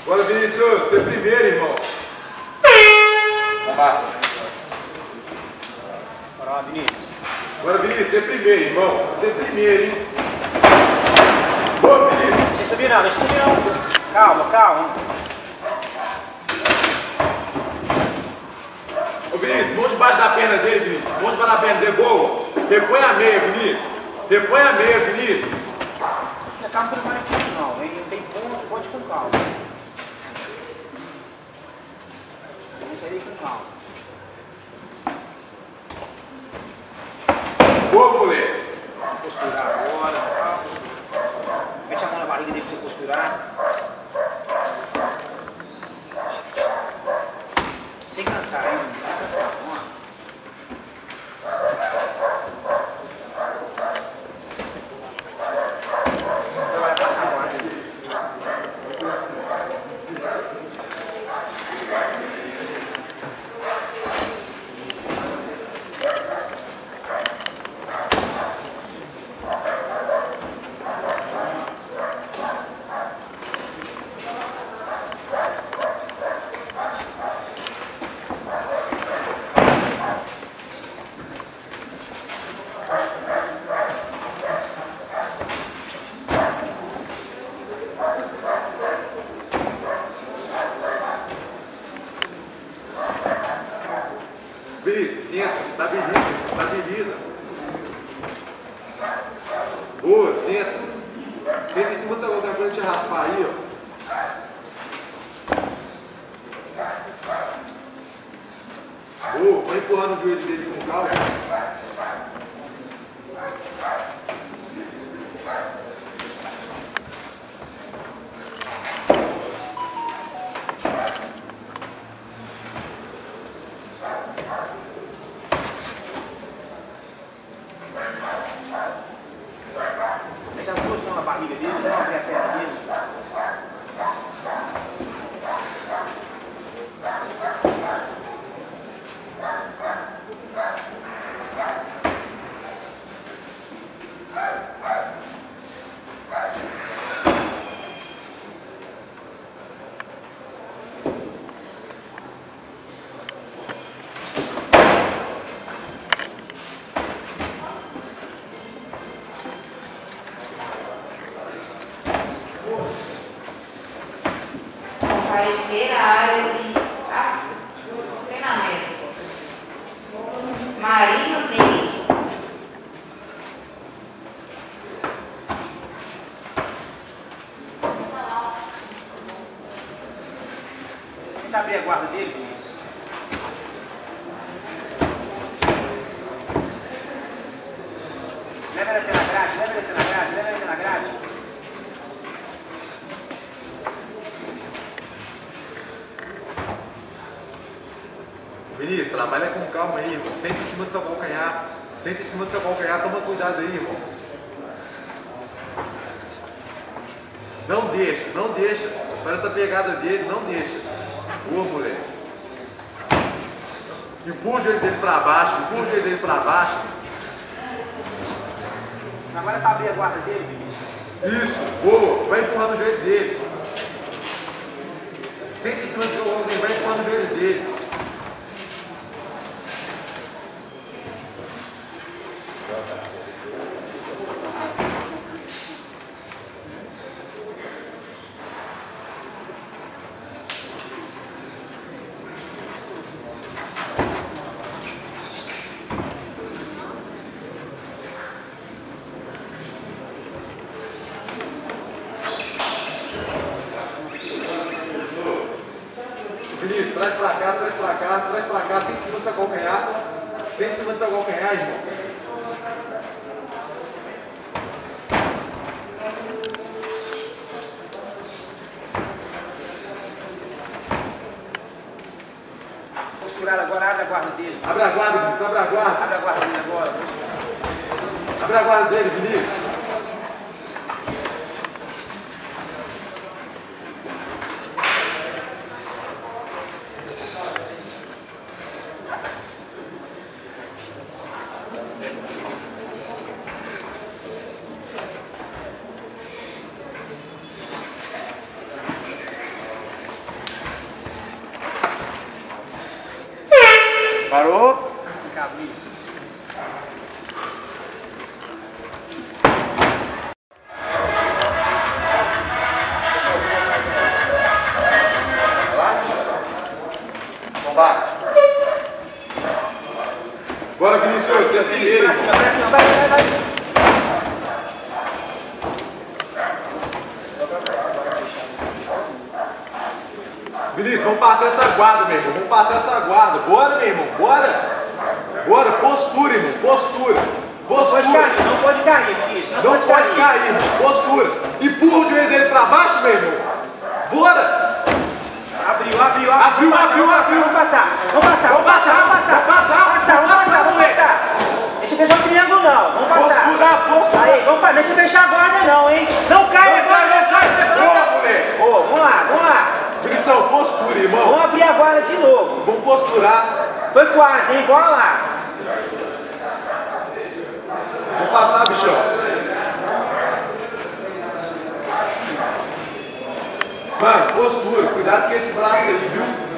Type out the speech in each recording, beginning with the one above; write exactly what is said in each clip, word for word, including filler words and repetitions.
Bora, Vinícius, você primeiro, irmão. Vai. Bora lá, Vinícius. Bora, Vinícius, você primeiro, irmão. Você primeiro, hein? Boa, Vinícius. Deixa eu subir não, deixa eu subir não. Calma, calma. Ô, Vinícius, mão debaixo da perna dele, Vinícius. Mão debaixo da perna dele, boa. Repõe a meia, Vinícius. Repõe a meia, Vinícius. Não calma, não vai aqui não. Ele não tem ponto, pode com calma. Vamos sair com calma. Boa, moleque. Vamos posturar agora, calma. Mete a mão na barriga dele pra você posturar. Sem cansar, hein? Sem cansar. Vamos lá. Vai passar a guarda. Vinícius, senta, estabiliza, estabiliza. Boa, senta. Senta em cima do seu lugar pra gente raspar aí, ó. Boa, vai empurrando o joelho dele com calma. Mete as duas mãos na barriga dele, não abrir a perna dele. Parecer a área de ah, treinamento. Marino tem. Tenta abrir a guarda dele, Vinícius. Leva ele até na grade, leva ele até na grade, leva ele até na grade. Vinícius, trabalha com calma aí, irmão. Senta em cima do seu calcanhar. Senta em cima do seu calcanhar, toma cuidado aí, irmão. Não deixa, não deixa. Faz essa pegada dele, não deixa. Boa, moleque. Empurra o joelho dele pra baixo, empurra o joelho dele pra baixo. Agora é pra abrir a guarda dele, Vinícius. Isso, boa. Vai empurrando o joelho dele. Senta em cima do seu calcanhar, vai empurrando o joelho dele. Vinícius, traz pra cá, traz pra cá, traz pra cá, sente em cima do seu calcanhar. Sente em cima do seu calcanhar, irmão. Posturar agora, abre a guarda dele. Abre a guarda, Vinícius, abre a guarda. Abre a guarda dele agora. Abre a guarda dele, Vinícius. Vamos passar essa guarda. Bora, meu irmão. Bora. Bora. Postura, irmão. Postura. Postura. Não pode cair, não pode cair, Vinícius. Não, Não pode, pode cair. cair, irmão. Postura. Empurra o joelho dele pra baixo, meu irmão. Bora. Abriu, abriu, abriu. Abriu, Vamos abriu, passar, abriu. Vamos passar. Vamos passar, vamos passar, vamos passar. Vamos passar, Vamos passar, vamos passar, vamos passar. Deixa eu fechar o triângulo não. Vamos passar. Postura, postura. Aí, vamos passar. Deixa eu fechar a guarda não, hein. Não cai, Não cai, não cai. Boa, moleque. Ô, vamos lá, vamos lá. Frição, postura, irmão. Vamos abrir a guarda de novo. Vamos posturar. Foi quase, hein. Bora lá. Vamos passar, bichão. Mano, postura. Cuidado com esse braço aí, viu?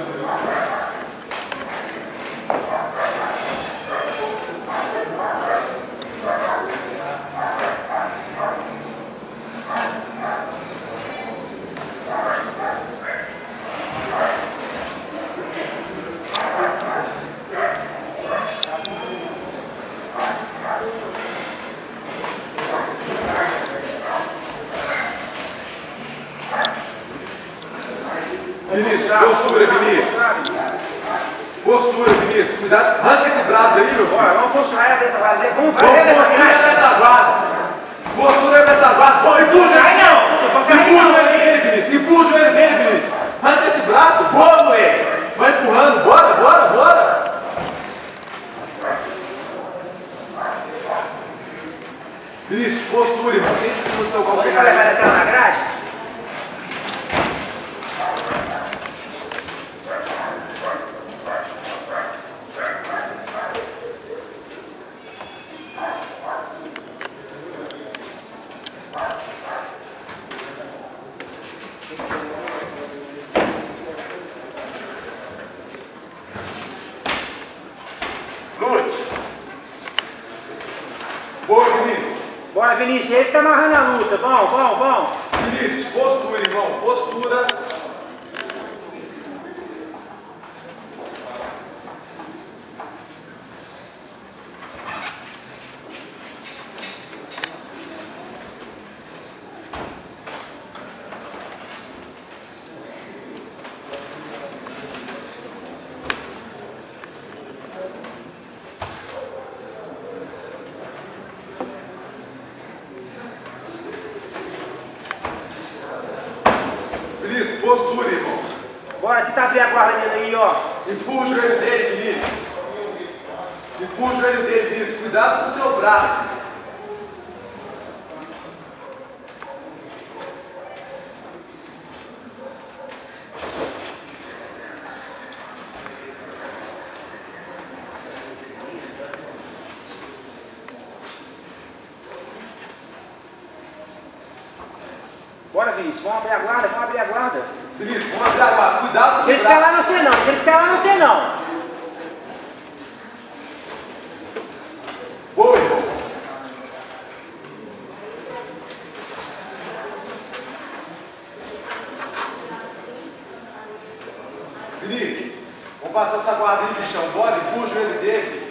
Vinícius, postura, Vinícius. Postura, Vinícius. Cuidado. Arranca esse braço daí, meu filho. Bora, vamos posturar ela dessa guarda. Vamos Vamos postura nessa guarda. Postura nessa guarda. Bom, empurra. Cai não. Empurra o joelho dele, Vinícius. Empurra o joelho dele, Vinícius. Arranca esse braço. Boa, moleque. Vai empurrando. Bora, bora, bora. Vinícius, postura, irmão. Senta em cima do seu Vamos calcanhar. levar ela na grade? Lute. Boa, Vinícius. Bora, Vinícius. Ele que tá amarrando a luta. Bom, bom, bom. Vinícius, postura, irmão. Postura. Vinícius, postura, irmão. Bora, que tá abrindo a guarda dele aí, ó. Empurra o joelho dele, Vinícius. Empurra o joelho dele, Vinícius. Cuidado com o seu braço. Bora, Vinícius. Vamos abrir a guarda, vamos abrir a guarda. Vinícius, vamos abrir a guarda. Cuidado com o Deixa ele braço. escalar não sei não, deixa ele escalar não sei não. Boa, irmão. Vinícius, vamos passar essa guarda aí, bichão. Bora, empurra o joelho dele.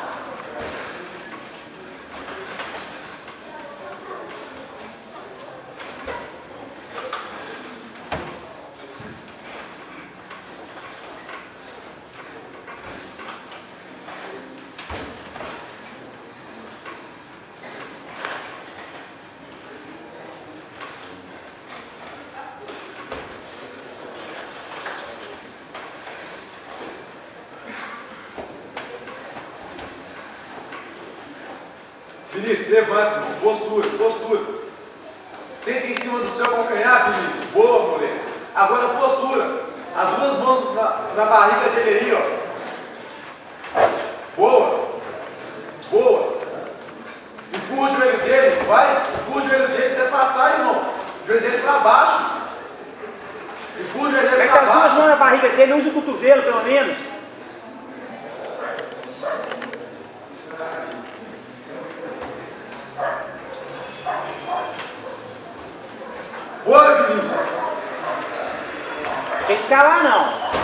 Vinícius, levanta, irmão. Postura, postura. Senta em cima do seu calcanhar, Vinícius. Boa, moleque. Agora postura. As duas mãos na, na barriga dele aí, ó. Boa. Boa. Empurra o joelho dele, vai. Empurra o joelho dele pra você passar, irmão. O joelho dele pra baixo. Empurra o joelho dele Pega pra as duas baixo. mãos na barriga dele, usa o cotovelo pelo menos. Bora, Vinícius. Deixa ele escalar não.